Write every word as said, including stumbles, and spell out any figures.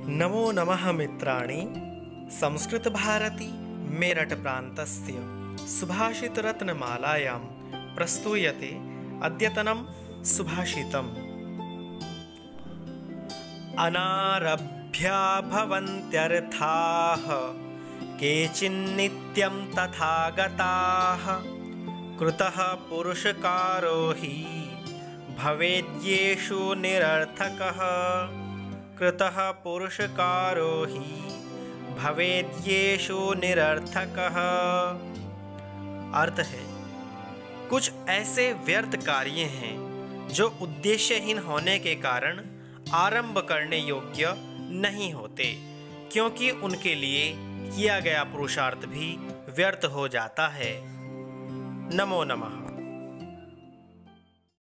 नमो नमः मित्राणि। संस्कृतभारती मेरठप्रान्तस्य सुभाषितरत्नमालायां प्रस्तूयते अद्यतनं सुभाषितम्। अनारभ्या भवन्त्यर्थाः केचिन्नित्यं तथागताः कृतः पुरुषकारो हि भवेद्येषु निरर्थकः। कृतः पुरुषकारो हि भवेद्येषु निरर्थकः। अर्थ है, कुछ ऐसे व्यर्थ कार्य हैं जो उद्देश्यहीन होने के कारण आरंभ करने योग्य नहीं होते, क्योंकि उनके लिए किया गया पुरुषार्थ भी व्यर्थ हो जाता है। नमो नमः।